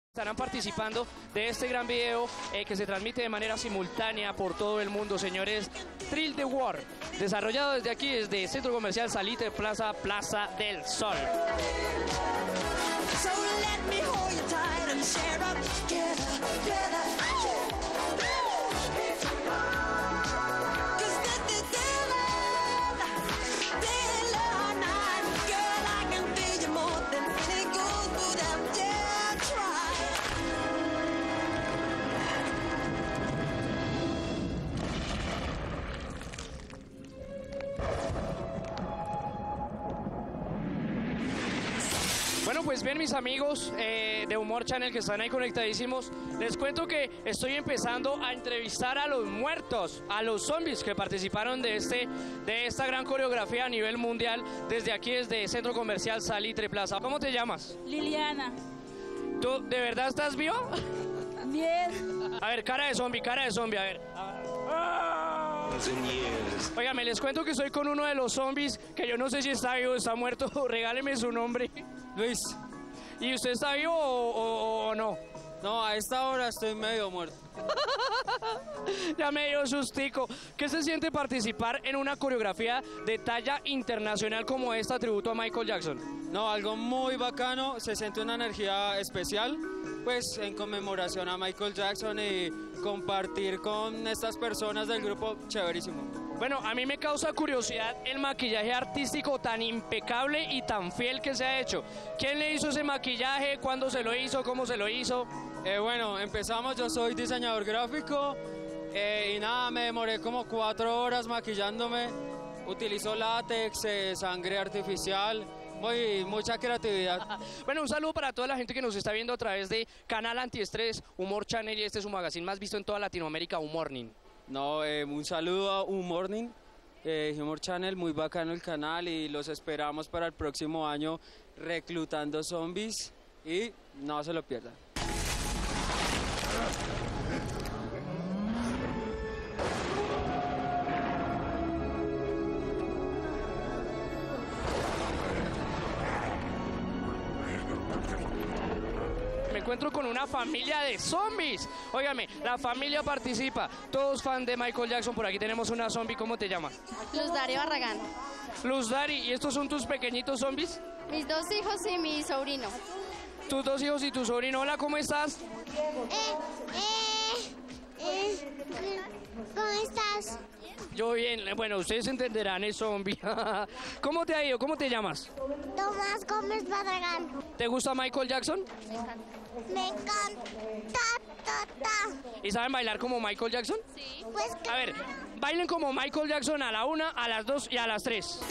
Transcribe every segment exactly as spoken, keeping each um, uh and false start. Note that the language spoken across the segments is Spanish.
Estarán participando de este gran video eh, que se transmite de manera simultánea por todo el mundo, señores. Thrill the World, desarrollado desde aquí, desde Centro Comercial Salitre Plaza, Plaza del Sol. So let me hold you tight and share up together, together. Bueno, pues bien, mis amigos eh, de Humor Channel que están ahí conectadísimos, les cuento que estoy empezando a entrevistar a los muertos, a los zombies que participaron de, este, de esta gran coreografía a nivel mundial desde aquí, desde Centro Comercial Salitre Plaza. ¿Cómo te llamas? Liliana. ¿Tú de verdad estás vivo? Bien. A ver, cara de zombie, cara de zombie, a ver. Óigame, les cuento que estoy con uno de los zombies que yo no sé si está vivo o está muerto. Regáleme su nombre. Luis. ¿Y usted está vivo o, o, o no? No, a esta hora estoy medio muerto. Ya me dio sustico. ¿Qué se siente participar en una coreografía de talla internacional como esta, tributo a Michael Jackson? No, algo muy bacano, se siente una energía especial, pues en conmemoración a Michael Jackson y compartir con estas personas del grupo, chéverísimo. Bueno, a mí me causa curiosidad el maquillaje artístico tan impecable y tan fiel que se ha hecho. ¿Quién le hizo ese maquillaje? ¿Cuándo se lo hizo? ¿Cómo se lo hizo? Eh, bueno, empezamos, yo soy diseñador gráfico eh, y nada, me demoré como cuatro horas maquillándome. Utilizo látex, eh, sangre artificial, muy, mucha creatividad. Bueno, un saludo para toda la gente que nos está viendo a través de Canal Antiestrés, Humor Channel, y este es su magazine más visto en toda Latinoamérica, Humorning. No, eh, un saludo a Humorning, eh, Humor Channel, muy bacano el canal y los esperamos para el próximo año reclutando zombies y no se lo pierdan. Me encuentro con una familia de zombies. Óigame, la familia participa. Todos fan de Michael Jackson. Por aquí tenemos una zombie. ¿Cómo te llamas? Luz Dari Barragán. Luz Dari, ¿y estos son tus pequeñitos zombies? Mis dos hijos y mi sobrino. Tus dos hijos y tu sobrino. Hola, ¿cómo estás? Eh, eh, eh, ¿Cómo estás? Yo bien. Bueno, ustedes entenderán el zombie. ¿Cómo te ha ido? ¿Cómo te llamas? Tomás Gómez Barragán. ¿Te gusta Michael Jackson? Me encanta. Me encanta. Ta, ta. ¿Y saben bailar como Michael Jackson? Sí. Pues A ver, bailen como Michael Jackson a la una, a las dos y a las tres.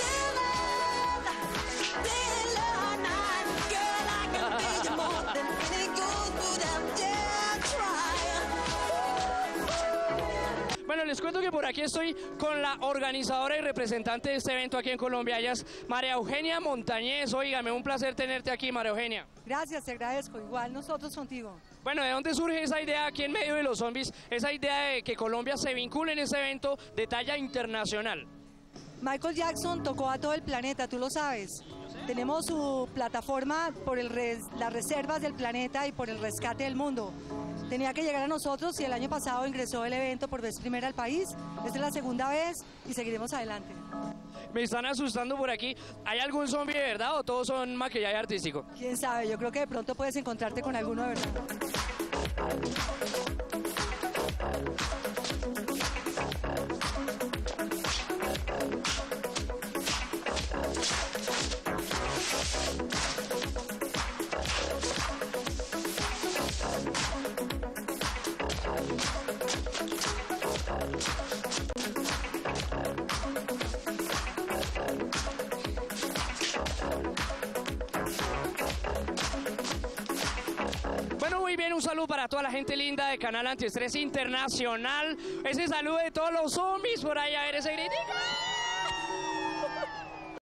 Bueno, les cuento que por aquí estoy con la organizadora y representante de este evento aquí en Colombia. Ella es María Eugenia Montañez. Óigame, un placer tenerte aquí, María Eugenia. Gracias, te agradezco. Igual nosotros contigo. Bueno, ¿de dónde surge esa idea aquí en medio de los zombies? Esa idea de que Colombia se vincule en este evento de talla internacional. Michael Jackson tocó a todo el planeta, tú lo sabes. Tenemos su plataforma por el res, las reservas del planeta y por el rescate del mundo. Tenía que llegar a nosotros y el año pasado ingresó el evento por vez primera al país. Esta es la segunda vez y seguiremos adelante. Me están asustando por aquí. ¿Hay algún zombie de verdad o todos son maquillaje artístico? Quién sabe, yo creo que de pronto puedes encontrarte con alguno de verdad. Bueno, muy bien, un saludo para toda la gente linda de Canal Antiestrés Internacional. Ese saludo de todos los zombies por ahí, a ver ese gritico.